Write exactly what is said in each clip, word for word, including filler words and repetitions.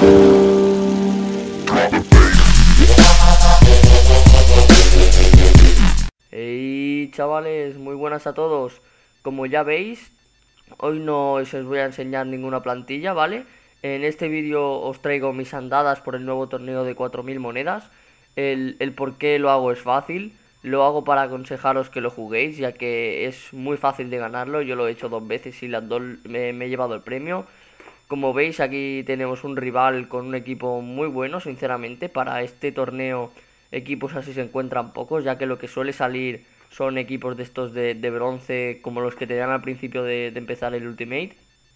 Hey chavales, muy buenas a todos. Como ya veis, hoy no os voy a enseñar ninguna plantilla, ¿vale? En este vídeo os traigo mis andadas por el nuevo torneo de cuatro mil monedas. El, el por qué lo hago es fácil. Lo hago para aconsejaros que lo juguéis, ya que es muy fácil de ganarlo. Yo lo he hecho dos veces y las dos me, me he llevado el premio. Como veis, aquí tenemos un rival con un equipo muy bueno, sinceramente. Para este torneo, equipos así se encuentran pocos, ya que lo que suele salir son equipos de estos de, de bronce, como los que te dan al principio de, de empezar el Ultimate.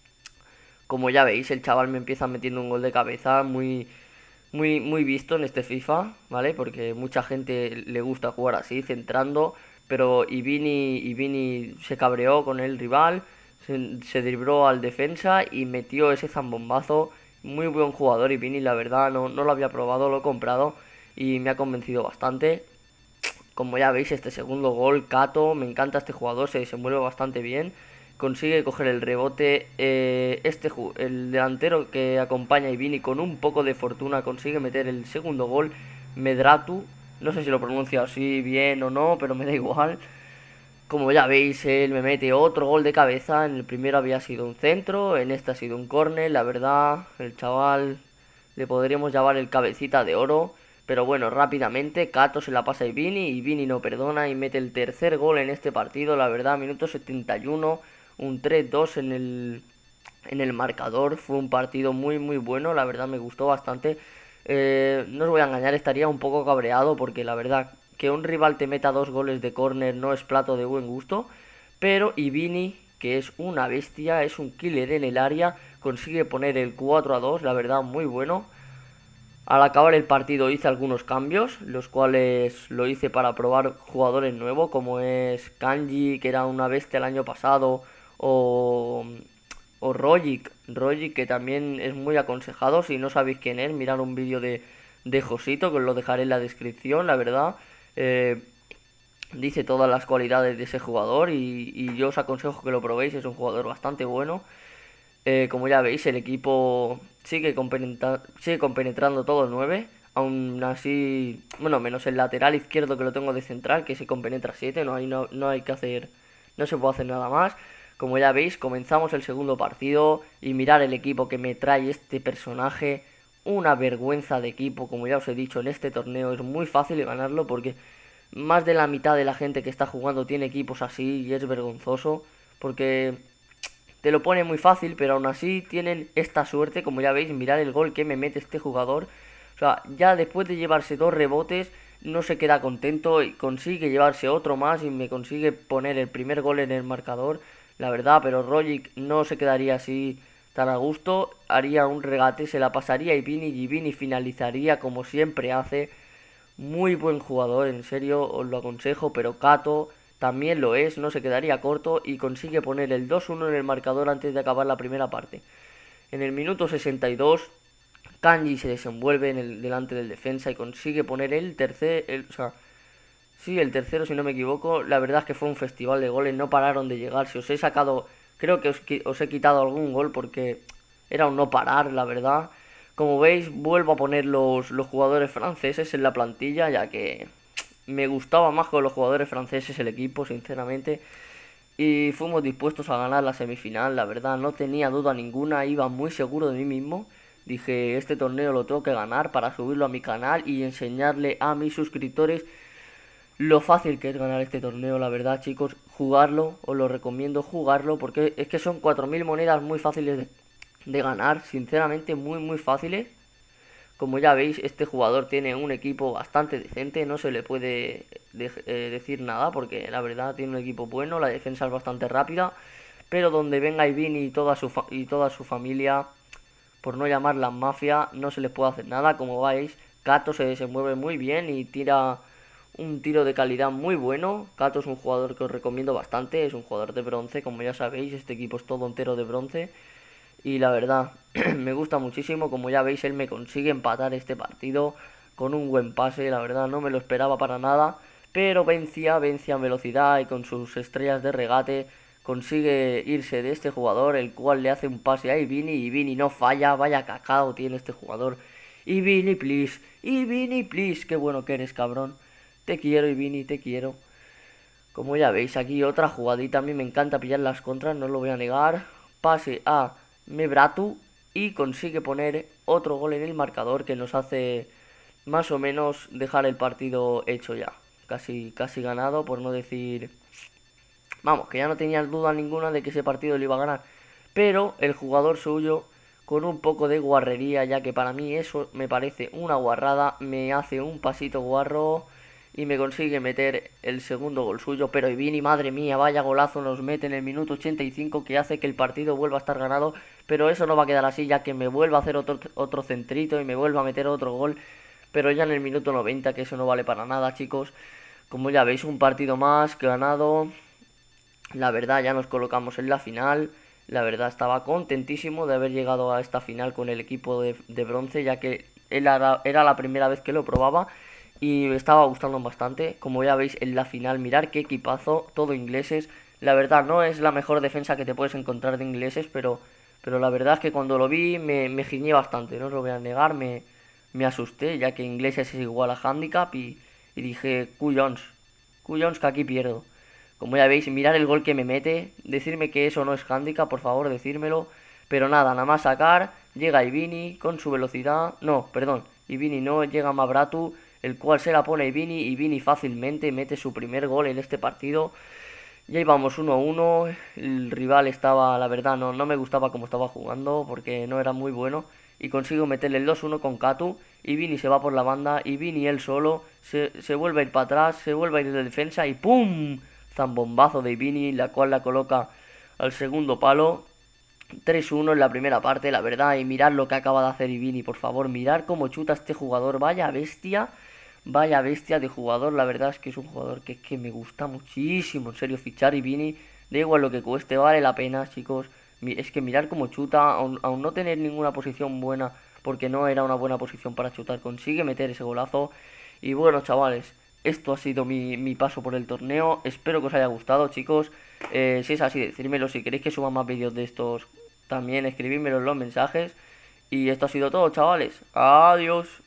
Como ya veis, el chaval me empieza metiendo un gol de cabeza muy, muy, muy visto en este FIFA, ¿vale? Porque mucha gente le gusta jugar así, centrando. Pero Ibini, Ibini se cabreó con el rival, se, se dribló al defensa y metió ese zambombazo. Muy buen jugador Ibini, la verdad, no, no lo había probado, lo he comprado y me ha convencido bastante. Como ya veis, este segundo gol, Kato, me encanta este jugador, se desenvuelve bastante bien. Consigue coger el rebote, eh, este el delantero que acompaña a Ibini con un poco de fortuna consigue meter el segundo gol. Medratu, no sé si lo pronuncio así bien o no, pero me da igual. Como ya veis, él me mete otro gol de cabeza. En el primero había sido un centro, en este ha sido un córner. La verdad, el chaval le podríamos llamar el cabecita de oro. Pero bueno, rápidamente Kato se la pasa a Ibini, Ibini no perdona y mete el tercer gol en este partido. La verdad, minuto setenta y uno, un tres dos en el, en el marcador. Fue un partido muy muy bueno, la verdad me gustó bastante. Eh, no os voy a engañar, estaría un poco cabreado porque la verdad que un rival te meta dos goles de córner no es plato de buen gusto. Pero Ibini, que es una bestia, es un killer en el área, consigue poner el cuatro a dos, la verdad muy bueno. Al acabar el partido hice algunos cambios, los cuales lo hice para probar jugadores nuevos, como es Kanji, que era una bestia el año pasado, o, o Rogic, Rogic, que también es muy aconsejado. Si no sabéis quién es, mirad un vídeo de, de Josito, que os lo dejaré en la descripción, la verdad. Eh, dice todas las cualidades de ese jugador y, y yo os aconsejo que lo probéis, es un jugador bastante bueno. Eh, como ya veis, el equipo sigue, compenetra sigue compenetrando todo nueve. Aún así, bueno, menos el lateral izquierdo que lo tengo de central, que se compenetra siete. No hay, no, no hay que hacer, no se puede hacer nada más. Como ya veis, comenzamos el segundo partido y mirar el equipo que me trae este personaje. Una vergüenza de equipo, como ya os he dicho, en este torneo es muy fácil ganarlo porque más de la mitad de la gente que está jugando tiene equipos así y es vergonzoso porque te lo pone muy fácil, pero aún así tienen esta suerte. Como ya veis, mirad el gol que me mete este jugador. O sea, ya después de llevarse dos rebotes, no se queda contento y consigue llevarse otro más y me consigue poner el primer gol en el marcador. La verdad, pero Rogic no se quedaría así tan a gusto. Haría un regate, se la pasaría a Ibini y Ibini finalizaría como siempre hace. Muy buen jugador, en serio, os lo aconsejo, pero Kato también lo es, no se quedaría corto y consigue poner el dos uno en el marcador antes de acabar la primera parte. En el minuto sesenta y dos, Kanji se desenvuelve en el, delante del defensa y consigue poner el tercer, el, o sea, sí, el tercero si no me equivoco. La verdad es que fue un festival de goles, no pararon de llegar. Si os he sacado, creo que os, os he quitado algún gol porque era un no parar, la verdad. Como veis, vuelvo a poner los, los jugadores franceses en la plantilla, ya que me gustaba más con los jugadores franceses el equipo, sinceramente. Y fuimos dispuestos a ganar la semifinal, la verdad, no tenía duda ninguna, iba muy seguro de mí mismo. Dije, este torneo lo tengo que ganar para subirlo a mi canal y enseñarle a mis suscriptores lo fácil que es ganar este torneo, la verdad, chicos. Jugarlo, os lo recomiendo jugarlo, porque es que son cuatro mil monedas muy fáciles de, de ganar, sinceramente muy muy fáciles. Como ya veis, este jugador tiene un equipo bastante decente, no se le puede de eh, decir nada porque la verdad tiene un equipo bueno, la defensa es bastante rápida, pero donde venga Ibini y toda su, y toda su familia, por no llamarla mafia, no se les puede hacer nada. Como veis, Kato se desenvuelve muy bien y tira un tiro de calidad muy bueno. Kato es un jugador que os recomiendo bastante, es un jugador de bronce, como ya sabéis, este equipo es todo entero de bronce. Y la verdad, me gusta muchísimo. Como ya veis, él me consigue empatar este partido con un buen pase. La verdad, no me lo esperaba para nada. Pero vencía, vencía en velocidad y con sus estrellas de regate consigue irse de este jugador, el cual le hace un pase a Vini y Vini no falla. Vaya cacao tiene este jugador. Y Vini, please, y Vini, please, qué bueno que eres, cabrón. Te quiero, y Vini, te quiero. Como ya veis, aquí otra jugadita. A mí me encanta pillar las contras, no lo voy a negar. Pase a Mebratu y consigue poner otro gol en el marcador que nos hace más o menos dejar el partido hecho ya. Casi, casi ganado, por no decir... Vamos, que ya no tenía duda ninguna de que ese partido lo iba a ganar. Pero el jugador suyo, con un poco de guarrería, ya que para mí eso me parece una guarrada, me hace un pasito guarro y me consigue meter el segundo gol suyo. Pero Vini, madre mía, vaya golazo nos mete en el minuto ochenta y cinco, que hace que el partido vuelva a estar ganado. Pero eso no va a quedar así, ya que me vuelva a hacer otro, otro centrito y me vuelva a meter otro gol. Pero ya en el minuto noventa, que eso no vale para nada, chicos. Como ya veis, un partido más que ganado. La verdad, ya nos colocamos en la final. La verdad, estaba contentísimo de haber llegado a esta final con el equipo de, de bronce, ya que era, era la primera vez que lo probaba y me estaba gustando bastante. Como ya veis en la final, mirar qué equipazo, todo ingleses. La verdad, no es la mejor defensa que te puedes encontrar de ingleses, pero, pero la verdad es que cuando lo vi me, me giñé bastante, no os lo voy a negar, me, me asusté, ya que ingleses es igual a handicap y, y dije, cuyons, cuyons que aquí pierdo. Como ya veis, mirar el gol que me mete, decirme que eso no es handicap, por favor, decírmelo. Pero nada, nada más sacar, llega Vini con su velocidad, no, perdón, Vini no, llega Mebratu, el cual se la pone Vini y Vini fácilmente mete su primer gol en este partido. Ya íbamos uno a uno, el rival estaba, la verdad, no, no me gustaba cómo estaba jugando porque no era muy bueno. Y consigo meterle el dos uno con Katu y Vini se va por la banda y Vini él solo se, se vuelve a ir para atrás, se vuelve a ir de defensa y ¡pum! Zambombazo de Vini, la cual la coloca al segundo palo. tres uno en la primera parte, la verdad. Y mirad lo que acaba de hacer Vini, por favor. Mirad cómo chuta este jugador. Vaya bestia. Vaya bestia de jugador. La verdad es que es un jugador que, que me gusta muchísimo. En serio, fichar Vini. Da igual lo que cueste, vale la pena, chicos. Es que mirar cómo chuta, aun, aun no tener ninguna posición buena, porque no era una buena posición para chutar, consigue meter ese golazo. Y bueno, chavales, esto ha sido mi, mi paso por el torneo. Espero que os haya gustado, chicos. Eh, si es así, decírmelo. Si queréis que suba más vídeos de estos, también escribídmelo en los mensajes. Y esto ha sido todo, chavales. Adiós.